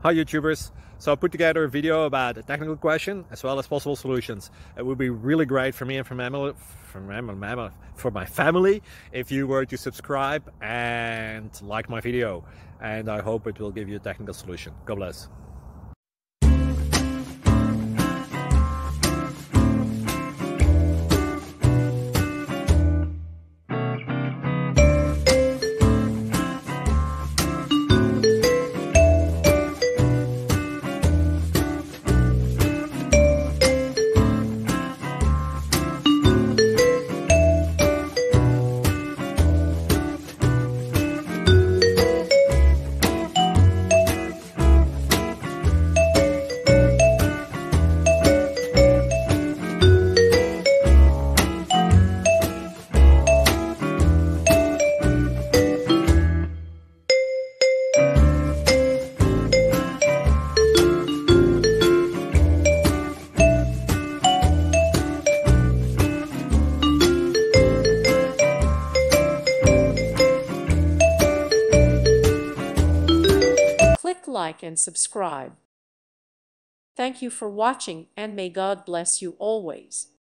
Hi YouTubers! So I put together a video about a technical question as well as possible solutions. It would be really great for me and for my family if you were to subscribe and like my video, and I hope it will give you a technical solution. God bless. Click like and subscribe. Thank you for watching, and may God bless you always.